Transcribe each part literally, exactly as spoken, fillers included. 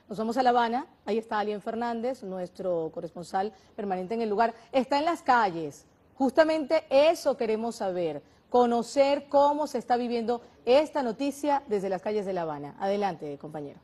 Nos vamos a La Habana, ahí está Alien Fernández, nuestro corresponsal permanente en el lugar. Está en las calles, justamente eso queremos saber, conocer cómo se está viviendo esta noticia desde las calles de La Habana. Adelante, compañero.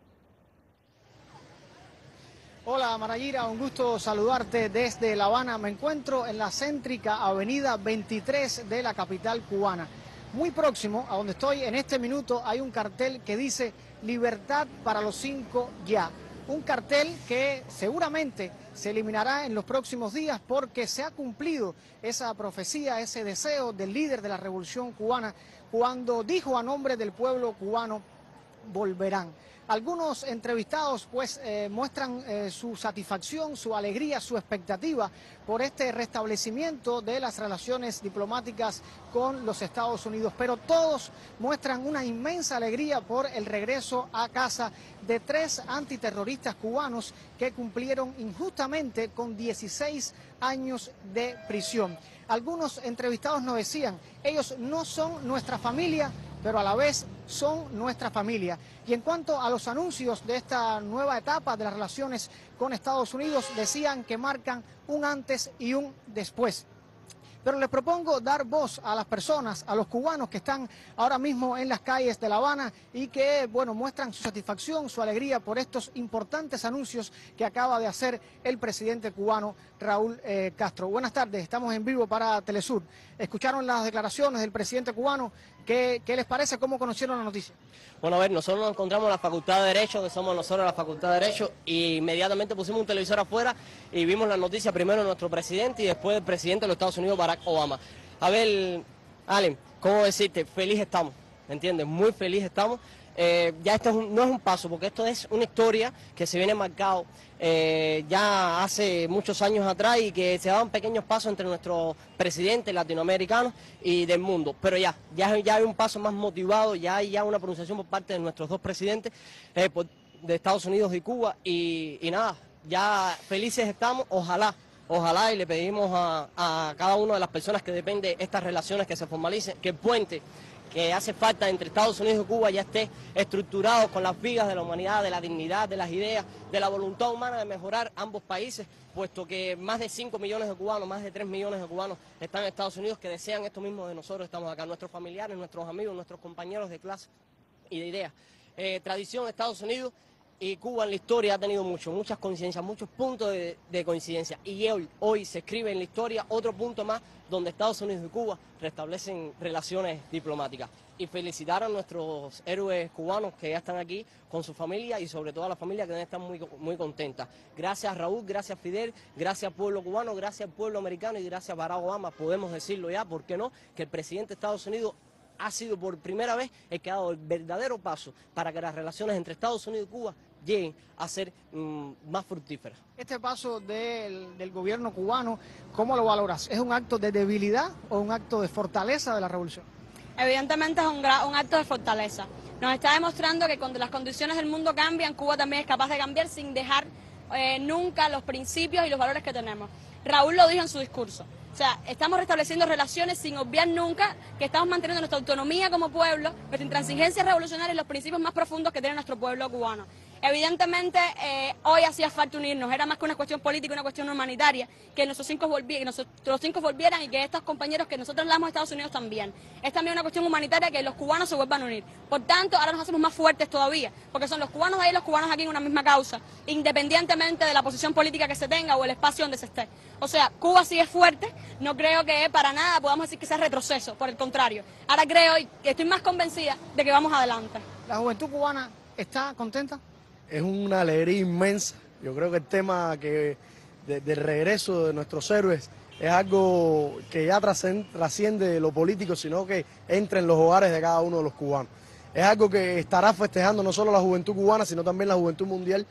Hola Marayira, un gusto saludarte desde La Habana. Me encuentro en la céntrica avenida veintitrés de la capital cubana. Muy próximo a donde estoy en este minuto hay un cartel que dice libertad para los cinco ya. Un cartel que seguramente se eliminará en los próximos días porque se ha cumplido esa profecía, ese deseo del líder de la revolución cubana cuando dijo a nombre del pueblo cubano: volverán. Algunos entrevistados pues eh, muestran eh, su satisfacción, su alegría, su expectativa por este restablecimiento de las relaciones diplomáticas con los Estados Unidos, pero todos muestran una inmensa alegría por el regreso a casa de tres antiterroristas cubanos que cumplieron injustamente con dieciséis años de prisión. Algunos entrevistados nos decían, ellos no son nuestra familia, pero a la vez son nuestra familia. Y en cuanto a los anuncios de esta nueva etapa de las relaciones con Estados Unidos, decían que marcan un antes y un después. Pero les propongo dar voz a las personas, a los cubanos que están ahora mismo en las calles de La Habana y que, bueno, muestran su satisfacción, su alegría por estos importantes anuncios que acaba de hacer el presidente cubano Raúl eh, Castro. Buenas tardes, estamos en vivo para Telesur. Escucharon las declaraciones del presidente cubano. ¿Qué, qué les parece? ¿Cómo conocieron la noticia? Bueno, a ver, nosotros nos encontramos en la Facultad de Derecho, que somos nosotros la Facultad de Derecho, y inmediatamente pusimos un televisor afuera y vimos la noticia primero de nuestro presidente y después del presidente de los Estados Unidos, Barack Obama. A ver, Allen, ¿cómo decirte? Feliz estamos, ¿me entiendes? Muy feliz estamos. Eh, ya esto es un, no es un paso, porque esto es una historia que se viene marcado eh, ya hace muchos años atrás y que se daban pequeños pasos entre nuestros presidentes latinoamericanos y del mundo. Pero ya, ya, ya hay un paso más motivado, ya hay ya una pronunciación por parte de nuestros dos presidentes eh, por, de Estados Unidos y Cuba y, y nada, ya felices estamos, ojalá. Ojalá y le pedimos a, a cada una de las personas que depende de estas relaciones que se formalicen, que el puente que hace falta entre Estados Unidos y Cuba ya esté estructurado con las vigas de la humanidad, de la dignidad, de las ideas, de la voluntad humana de mejorar ambos países, puesto que más de cinco millones de cubanos, más de tres millones de cubanos están en Estados Unidos que desean esto mismo de nosotros, estamos acá, nuestros familiares, nuestros amigos, nuestros compañeros de clase y de ideas. Eh, tradición Estados Unidos y Cuba en la historia ha tenido mucho, muchas coincidencias, muchos puntos de, de coincidencia. Y hoy, hoy se escribe en la historia otro punto más donde Estados Unidos y Cuba restablecen relaciones diplomáticas. Y felicitar a nuestros héroes cubanos que ya están aquí con su familia y sobre todo a la familia que deben estar muy, muy contentas. Gracias Raúl, gracias Fidel, gracias pueblo cubano, gracias pueblo americano y gracias Barack Obama. Podemos decirlo ya, ¿por qué no? Que el presidente de Estados Unidos ha sido por primera vez el que ha dado el verdadero paso para que las relaciones entre Estados Unidos y Cuba lleguen a ser mmm, más fructíferas. Este paso del, del gobierno cubano, ¿cómo lo valoras? ¿Es un acto de debilidad o un acto de fortaleza de la revolución? Evidentemente es un, un acto de fortaleza. Nos está demostrando que cuando las condiciones del mundo cambian, Cuba también es capaz de cambiar sin dejar eh, nunca los principios y los valores que tenemos. Raúl lo dijo en su discurso. O sea, estamos restableciendo relaciones sin obviar nunca que estamos manteniendo nuestra autonomía como pueblo, nuestra intransigencia revolucionaria y los principios más profundos que tiene nuestro pueblo cubano. Evidentemente, eh, hoy hacía falta unirnos, era más que una cuestión política, una cuestión humanitaria, que nuestros cinco, volvi que nosotros cinco volvieran y que estos compañeros que nosotros hablamos de Estados Unidos también. Es también una cuestión humanitaria que los cubanos se vuelvan a unir. Por tanto, ahora nos hacemos más fuertes todavía, porque son los cubanos de ahí y los cubanos aquí en una misma causa, independientemente de la posición política que se tenga o el espacio donde se esté. O sea, Cuba sí es fuerte, no creo que para nada podamos decir que sea retroceso, por el contrario. Ahora creo y estoy más convencida de que vamos adelante. ¿La juventud cubana está contenta? Es una alegría inmensa. Yo creo que el tema que de, del regreso de nuestros héroes es algo que ya trasciende lo político, sino que entra en los hogares de cada uno de los cubanos. Es algo que estará festejando no solo la juventud cubana, sino también la juventud mundial.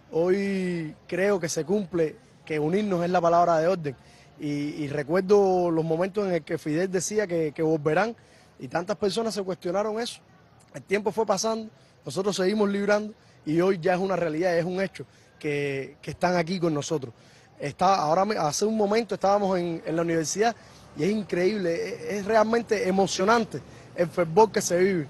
Hoy creo que se cumple que unirnos es la palabra de orden. Y, y recuerdo los momentos en el que Fidel decía que, que volverán y tantas personas se cuestionaron eso. El tiempo fue pasando, nosotros seguimos librando y hoy ya es una realidad, es un hecho que, que están aquí con nosotros. Está, ahora, hace un momento estábamos en, en la universidad y es increíble, es, es realmente emocionante el fervor que se vive.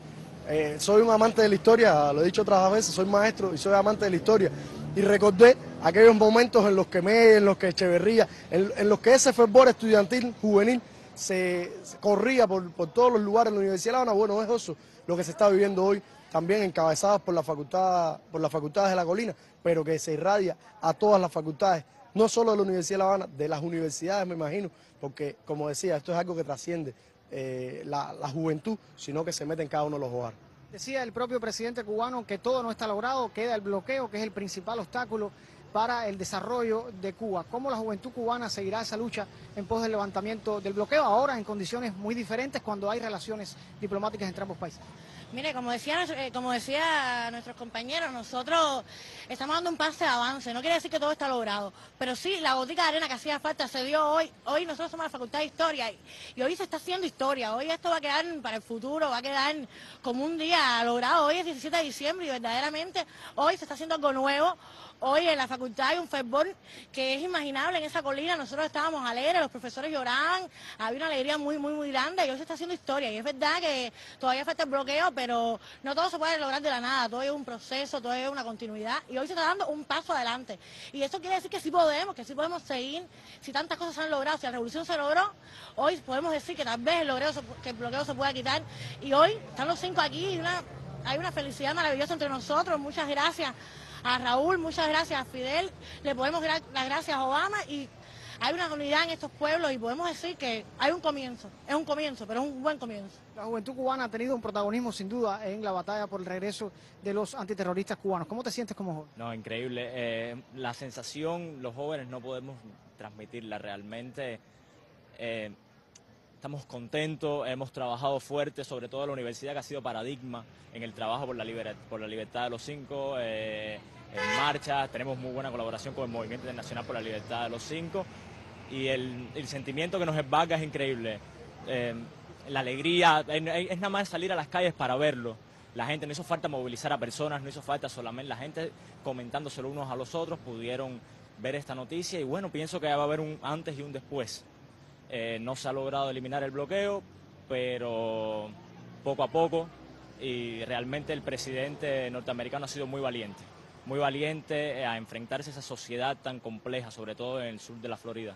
eh, soy un amante de la historia, lo he dicho otras veces, soy maestro y soy amante de la historia. Y recordé aquellos momentos en los que me, en los que Echeverría, en, en los que ese fervor estudiantil, juvenil, se, se corría por, por todos los lugares en la Universidad de La Habana. Bueno, es eso lo que se está viviendo hoy, también encabezadas por la facultad, por las facultades de La Colina, pero que se irradia a todas las facultades, no solo de la Universidad de La Habana, de las universidades, me imagino, porque, como decía, esto es algo que trasciende eh, la, la juventud, sino que se mete en cada uno de los hogares. Decía el propio presidente cubano que todo no está logrado, queda el bloqueo, que es el principal obstáculo para el desarrollo de Cuba. ¿Cómo la juventud cubana seguirá esa lucha en pos del levantamiento del bloqueo, ahora en condiciones muy diferentes cuando hay relaciones diplomáticas entre ambos países? Mire, como decía, como decía nuestros compañeros, nosotros estamos dando un paso de avance. No quiere decir que todo está logrado, pero sí, la gotica de arena que hacía falta se dio hoy. Hoy nosotros somos la Facultad de Historia y, y hoy se está haciendo historia. Hoy esto va a quedar para el futuro, va a quedar como un día logrado. Hoy es diecisiete de diciembre y verdaderamente hoy se está haciendo algo nuevo. Hoy en la facultad hay un fervor que es imaginable en esa colina. Nosotros estábamos alegres, los profesores lloraban, había una alegría muy, muy, muy grande y hoy se está haciendo historia. Y es verdad que todavía falta el bloqueo, pero no todo se puede lograr de la nada, todo es un proceso, todo es una continuidad y hoy se está dando un paso adelante. Y eso quiere decir que sí podemos, que sí podemos seguir, si tantas cosas se han logrado, si la revolución se logró, hoy podemos decir que tal vez el, bloqueo, que el bloqueo se pueda quitar y hoy están los cinco aquí y una, hay una felicidad maravillosa entre nosotros. Muchas gracias a Raúl, muchas gracias a Fidel, le podemos dar las gracias a Obama y hay una unidad en estos pueblos y podemos decir que hay un comienzo, es un comienzo, pero es un buen comienzo. La juventud cubana ha tenido un protagonismo sin duda en la batalla por el regreso de los antiterroristas cubanos. ¿Cómo te sientes como joven? No, increíble. Eh, la sensación, los jóvenes no podemos transmitirla realmente. Eh, estamos contentos, hemos trabajado fuerte, sobre todo la universidad que ha sido paradigma en el trabajo por la, liber por la libertad de los cinco, eh, en marcha, tenemos muy buena colaboración con el Movimiento Internacional por la Libertad de los Cinco y el, el sentimiento que nos embarga es increíble. Eh, la alegría, es nada más salir a las calles para verlo. La gente, no hizo falta movilizar a personas, no hizo falta solamente la gente comentándoselo unos a los otros, pudieron ver esta noticia y bueno, pienso que va a haber un antes y un después. Eh, no se ha logrado eliminar el bloqueo, pero poco a poco y realmente el presidente norteamericano ha sido muy valiente, muy valiente a enfrentarse a esa sociedad tan compleja, sobre todo en el sur de la Florida.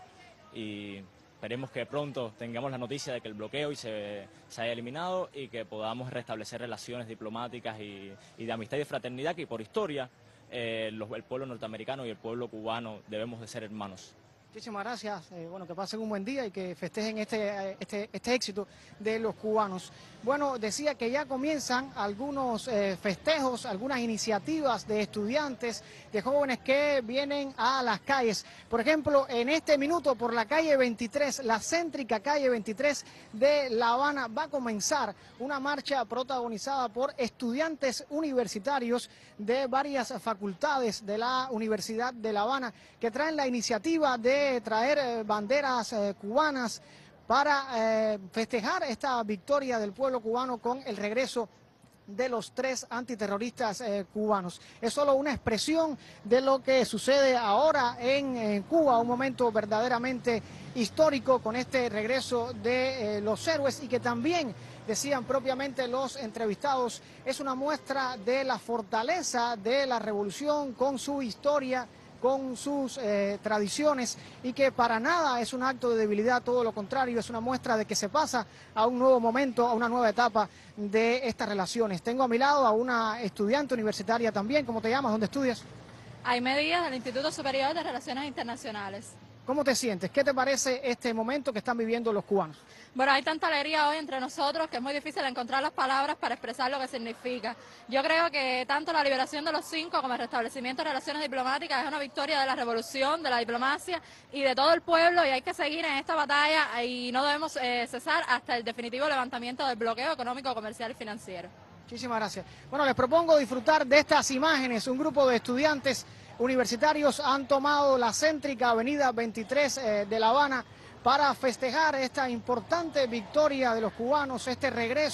Y esperemos que pronto tengamos la noticia de que el bloqueo y se, se haya eliminado y que podamos restablecer relaciones diplomáticas y, y de amistad y de fraternidad, que por historia eh, los, el pueblo norteamericano y el pueblo cubano debemos de ser hermanos. Muchísimas gracias, eh, bueno, que pasen un buen día y que festejen este, este, este éxito de los cubanos. Bueno, decía que ya comienzan algunos eh, festejos, algunas iniciativas de estudiantes, de jóvenes que vienen a las calles. Por ejemplo, en este minuto por la calle veintitrés, la céntrica calle veintitrés de La Habana, va a comenzar una marcha protagonizada por estudiantes universitarios de varias facultades de la Universidad de La Habana, que traen la iniciativa de traer eh, banderas eh, cubanas para eh, festejar esta victoria del pueblo cubano con el regreso de los tres antiterroristas eh, cubanos. Es solo una expresión de lo que sucede ahora en, en Cuba, un momento verdaderamente histórico con este regreso de eh, los héroes y que también, decían propiamente los entrevistados, es una muestra de la fortaleza de la revolución con su historia, con sus eh, tradiciones y que para nada es un acto de debilidad, todo lo contrario, es una muestra de que se pasa a un nuevo momento, a una nueva etapa de estas relaciones. Tengo a mi lado a una estudiante universitaria también. ¿Cómo te llamas? ¿Dónde estudias? Aimé Díaz, del Instituto Superior de Relaciones Internacionales. ¿Cómo te sientes? ¿Qué te parece este momento que están viviendo los cubanos? Bueno, hay tanta alegría hoy entre nosotros que es muy difícil encontrar las palabras para expresar lo que significa. Yo creo que tanto la liberación de los cinco como el restablecimiento de relaciones diplomáticas es una victoria de la revolución, de la diplomacia y de todo el pueblo y hay que seguir en esta batalla y no debemos eh, cesar hasta el definitivo levantamiento del bloqueo económico, comercial y financiero. Muchísimas gracias. Bueno, les propongo disfrutar de estas imágenes. Un grupo de estudiantes universitarios han tomado la céntrica avenida veintitrés eh, de La Habana para festejar esta importante victoria de los cubanos, este regreso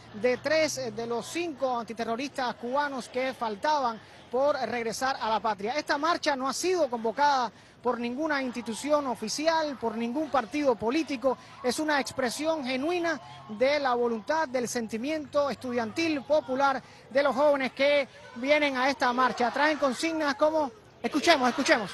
de tres de los cinco antiterroristas cubanos que faltaban por regresar a la patria. Esta marcha no ha sido convocada por ninguna institución oficial, por ningún partido político. Es una expresión genuina de la voluntad, del sentimiento estudiantil popular de los jóvenes que vienen a esta marcha. Traen consignas como... Escuchemos, escuchemos.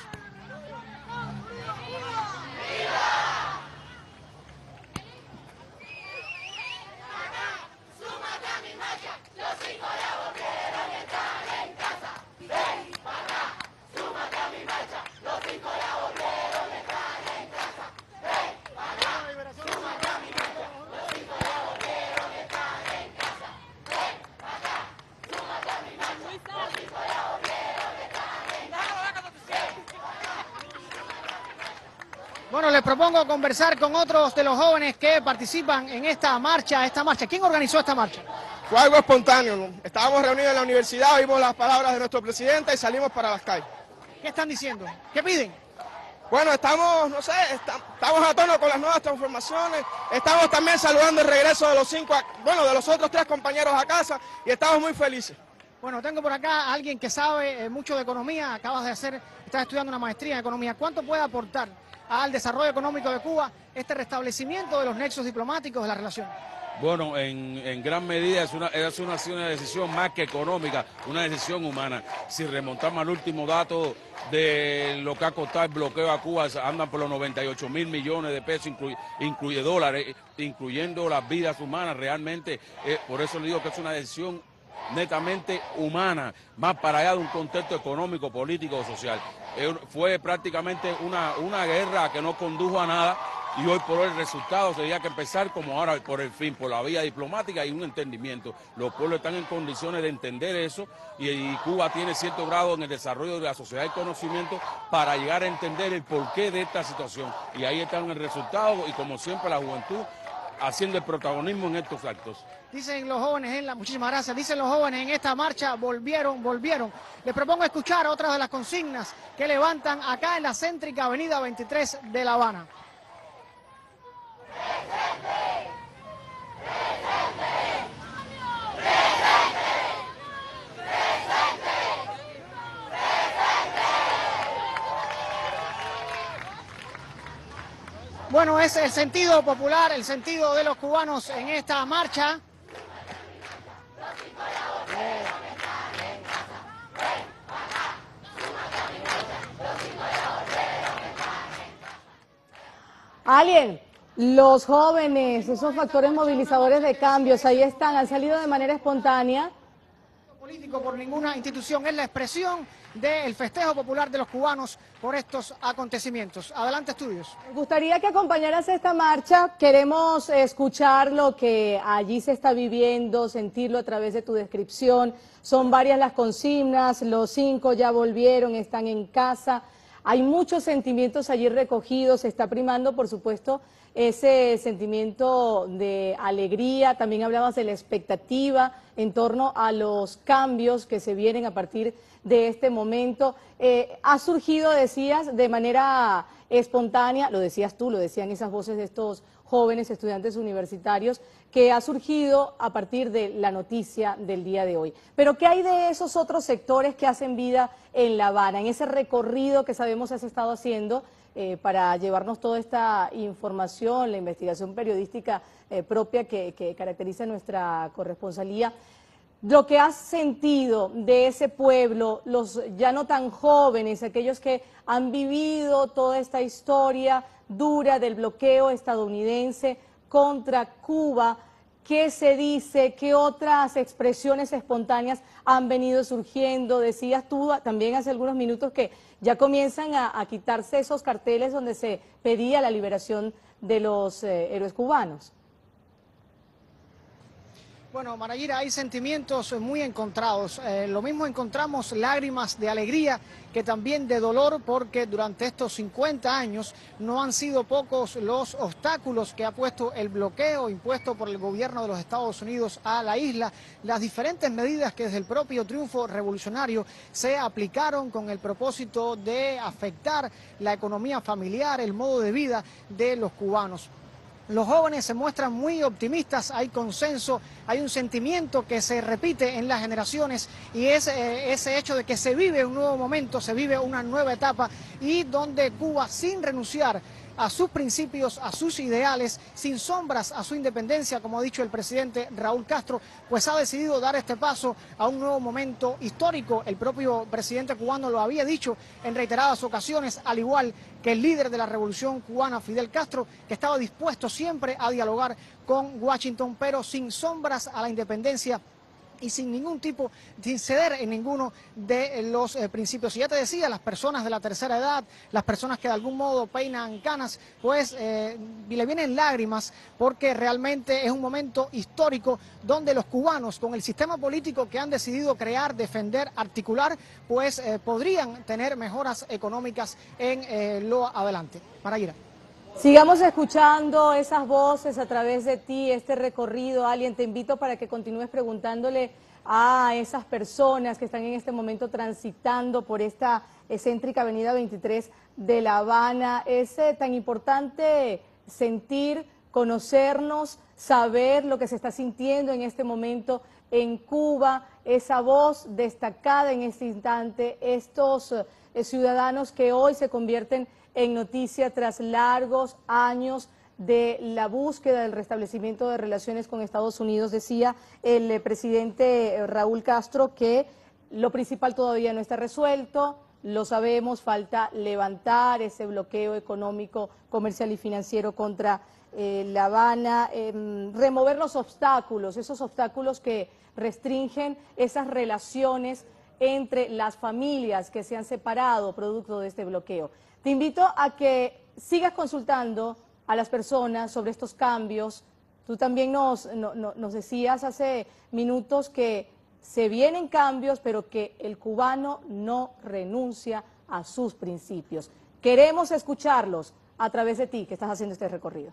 Bueno, les propongo conversar con otros de los jóvenes que participan en esta marcha. Esta marcha. ¿Quién organizó esta marcha? Fue algo espontáneo, ¿no? Estábamos reunidos en la universidad, oímos las palabras de nuestro presidente y salimos para las calles. ¿Qué están diciendo? ¿Qué piden? Bueno, estamos, no sé, está, estamos a tono con las nuevas transformaciones, estamos también saludando el regreso de los cinco, bueno, de los otros tres compañeros a casa y estamos muy felices. Bueno, tengo por acá a alguien que sabe eh, mucho de economía, acabas de hacer, estás estudiando una maestría en economía. ¿Cuánto puede aportar al desarrollo económico de Cuba este restablecimiento de los nexos diplomáticos de la relación? Bueno, en, en gran medida es una, es una, una decisión más que económica, una decisión humana. Si remontamos al último dato de lo que ha costado el bloqueo a Cuba, andan por los noventa y ocho mil millones de pesos, incluye, incluye dólares, incluyendo las vidas humanas. Realmente, eh, por eso le digo que es una decisión netamente humana, más para allá de un contexto económico, político o social. Eh, fue prácticamente una, una guerra que no condujo a nada. Y hoy por hoy el resultado sería que empezar como ahora por el fin, por la vía diplomática y un entendimiento. Los pueblos están en condiciones de entender eso y, y Cuba tiene cierto grado en el desarrollo de la sociedad del conocimiento para llegar a entender el porqué de esta situación. Y ahí están el resultado y como siempre la juventud haciendo el protagonismo en estos actos. Dicen los jóvenes en la, muchísimas gracias, dicen los jóvenes en esta marcha, volvieron, volvieron. Les propongo escuchar otras de las consignas que levantan acá en la céntrica avenida veintitrés de La Habana. ¡Presente! ¡Presente! ¡Presente! ¡Presente! ¡Presente! Bueno, es el sentido popular, el sentido de los cubanos en esta marcha. Alien, los jóvenes, esos factores movilizadores de cambios, ahí están, han salido de manera espontánea. Político por ninguna institución, es la expresión del festejo popular de los cubanos por estos acontecimientos. Adelante, estudios. Me gustaría que acompañaras esta marcha, queremos escuchar lo que allí se está viviendo, sentirlo a través de tu descripción. Son varias las consignas, los cinco ya volvieron, están en casa. Hay muchos sentimientos allí recogidos, se está primando, por supuesto, ese sentimiento de alegría. También hablabas de la expectativa en torno a los cambios que se vienen a partir de este momento. Eh, ha surgido, decías, de manera espontánea, lo decías tú, lo decían esas voces de estos jóvenes estudiantes universitarios, que ha surgido a partir de la noticia del día de hoy. Pero ¿qué hay de esos otros sectores que hacen vida en La Habana, en ese recorrido que sabemos has estado haciendo eh, para llevarnos toda esta información, la investigación periodística eh, propia que, que caracteriza nuestra corresponsalía? Lo que has sentido de ese pueblo, los ya no tan jóvenes, aquellos que han vivido toda esta historia dura del bloqueo estadounidense contra Cuba, ¿qué se dice? ¿Qué otras expresiones espontáneas han venido surgiendo? Decías tú también hace algunos minutos que ya comienzan a, a quitarse esos carteles donde se pedía la liberación de los eh, héroes cubanos. Bueno, Marayira, hay sentimientos muy encontrados. Eh, lo mismo encontramos lágrimas de alegría que también de dolor, porque durante estos cincuenta años no han sido pocos los obstáculos que ha puesto el bloqueo impuesto por el gobierno de los Estados Unidos a la isla. Las diferentes medidas que desde el propio triunfo revolucionario se aplicaron con el propósito de afectar la economía familiar, el modo de vida de los cubanos. Los jóvenes se muestran muy optimistas, hay consenso, hay un sentimiento que se repite en las generaciones y es eh, ese hecho de que se vive un nuevo momento, se vive una nueva etapa y donde Cuba, sin renunciar a sus principios, a sus ideales, sin sombras a su independencia, como ha dicho el presidente Raúl Castro, pues ha decidido dar este paso a un nuevo momento histórico. El propio presidente cubano lo había dicho en reiteradas ocasiones, al igual que el líder de la revolución cubana, Fidel Castro, que estaba dispuesto siempre a dialogar con Washington, pero sin sombras a la independencia y sin ningún tipo, sin ceder en ninguno de los eh, principios. Y ya te decía, las personas de la tercera edad, las personas que de algún modo peinan canas, pues eh, le vienen lágrimas porque realmente es un momento histórico donde los cubanos, con el sistema político que han decidido crear, defender, articular, pues eh, podrían tener mejoras económicas en eh, lo adelante. Maraira. Sigamos escuchando esas voces a través de ti, este recorrido. Alguien, te invito para que continúes preguntándole a esas personas que están en este momento transitando por esta excéntrica avenida veintitrés de La Habana. Es eh, tan importante sentir, conocernos, saber lo que se está sintiendo en este momento en Cuba, esa voz destacada en este instante, estos eh, ciudadanos que hoy se convierten en noticia tras largos años de la búsqueda del restablecimiento de relaciones con Estados Unidos. Decía el eh, presidente eh, Raúl Castro que lo principal todavía no está resuelto, lo sabemos, falta levantar ese bloqueo económico, comercial y financiero contra eh, La Habana, eh, remover los obstáculos, esos obstáculos que restringen esas relaciones entre las familias que se han separado producto de este bloqueo. Te invito a que sigas consultando a las personas sobre estos cambios. Tú también nos, no, no, nos decías hace minutos que se vienen cambios, pero que el cubano no renuncia a sus principios. Queremos escucharlos a través de ti, que estás haciendo este recorrido.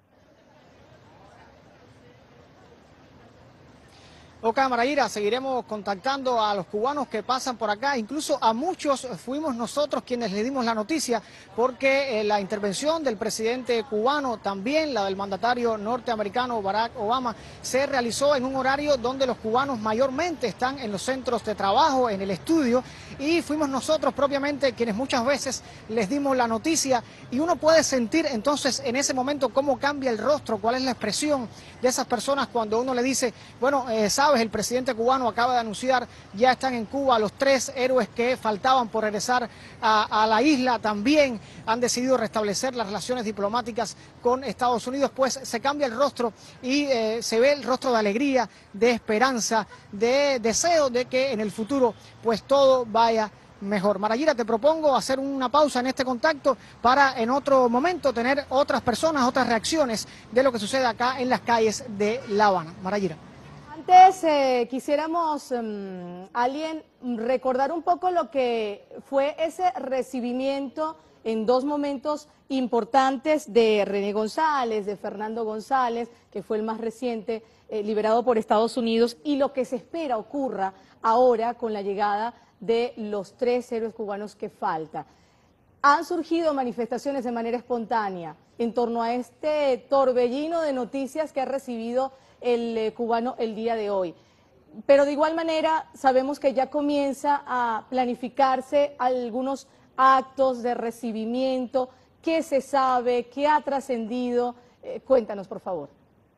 Ok, Maraira, seguiremos contactando a los cubanos que pasan por acá, incluso a muchos fuimos nosotros quienes les dimos la noticia, porque eh, la intervención del presidente cubano, también la del mandatario norteamericano Barack Obama, se realizó en un horario donde los cubanos mayormente están en los centros de trabajo, en el estudio, y fuimos nosotros propiamente quienes muchas veces les dimos la noticia, y uno puede sentir entonces en ese momento cómo cambia el rostro, cuál es la expresión de esas personas cuando uno le dice, bueno, eh, ¿sabes? El presidente cubano acaba de anunciar, ya están en Cuba los tres héroes que faltaban por regresar a, a la isla, también han decidido restablecer las relaciones diplomáticas con Estados Unidos, pues se cambia el rostro y eh, se ve el rostro de alegría, de esperanza, de deseo de que en el futuro pues todo vaya mejor. Marayira, te propongo hacer una pausa en este contacto para en otro momento tener otras personas, otras reacciones de lo que sucede acá en las calles de La Habana. Marayira. Antes eh, quisiéramos, um, alguien, recordar un poco lo que fue ese recibimiento en dos momentos importantes de René González, de Fernando González, que fue el más reciente, eh, liberado por Estados Unidos, y lo que se espera ocurra ahora con la llegada de los tres héroes cubanos que falta. Han surgido manifestaciones de manera espontánea en torno a este torbellino de noticias que ha recibido el eh, cubano el día de hoy. Pero de igual manera sabemos que ya comienza a planificarse algunos actos de recibimiento. ¿Qué se sabe? ¿Qué ha trascendido? Eh, cuéntanos, por favor.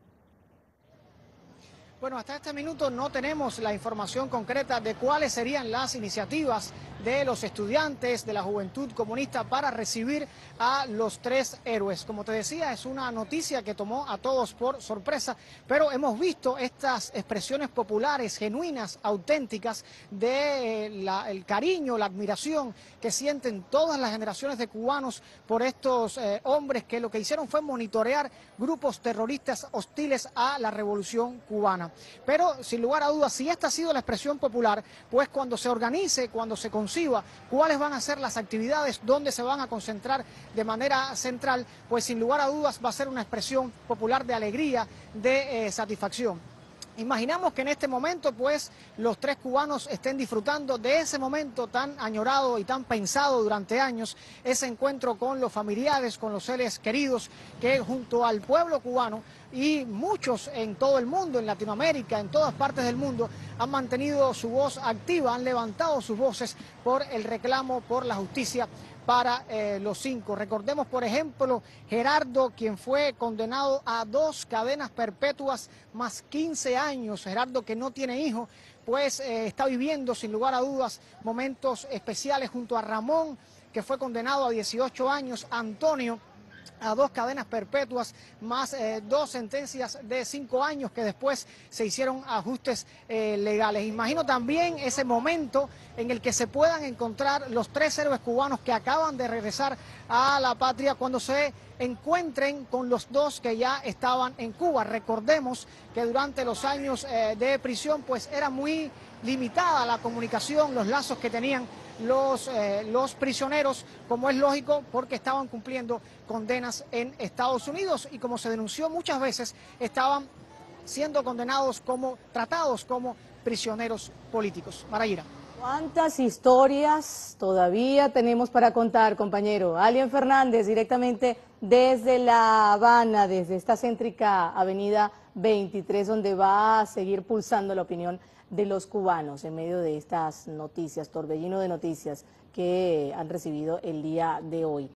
Bueno, hasta este minuto no tenemos la información concreta de cuáles serían las iniciativas de los estudiantes de la Juventud Comunista para recibir a los tres héroes. Como te decía, es una noticia que tomó a todos por sorpresa, pero hemos visto estas expresiones populares, genuinas, auténticas, de la, el cariño, la admiración que sienten todas las generaciones de cubanos por estos eh, hombres que lo que hicieron fue monitorear grupos terroristas hostiles a la revolución cubana. Pero, sin lugar a dudas, si esta ha sido la expresión popular, pues cuando se organice, cuando se conciba cuáles van a ser las actividades, dónde se van a concentrar de manera central, pues sin lugar a dudas va a ser una expresión popular de alegría, de eh, satisfacción. Imaginamos que en este momento pues los tres cubanos estén disfrutando de ese momento tan añorado y tan pensado durante años, ese encuentro con los familiares, con los seres queridos que junto al pueblo cubano y muchos en todo el mundo, en Latinoamérica, en todas partes del mundo, han mantenido su voz activa, han levantado sus voces por el reclamo, por la justicia para eh, los cinco. Recordemos, por ejemplo, Gerardo, quien fue condenado a dos cadenas perpetuas más quince años. Gerardo, que no tiene hijo, pues eh, está viviendo sin lugar a dudas momentos especiales junto a Ramón, que fue condenado a dieciocho años, Antonio a dos cadenas perpetuas, más eh, dos sentencias de cinco años que después se hicieron ajustes eh, legales. Imagino también ese momento en el que se puedan encontrar los tres héroes cubanos que acaban de regresar a la patria cuando se encuentren con los dos que ya estaban en Cuba. Recordemos que durante los años eh, de prisión pues era muy limitada la comunicación, los lazos que tenían los, eh, los prisioneros, como es lógico, porque estaban cumpliendo condenas en Estados Unidos y como se denunció muchas veces, estaban siendo condenados como, tratados como prisioneros políticos. Marayira. ¿Cuántas historias todavía tenemos para contar, compañero? Alien Fernández, directamente desde La Habana, desde esta céntrica avenida veintitrés, donde va a seguir pulsando la opinión de los cubanos en medio de estas noticias, torbellino de noticias que han recibido el día de hoy.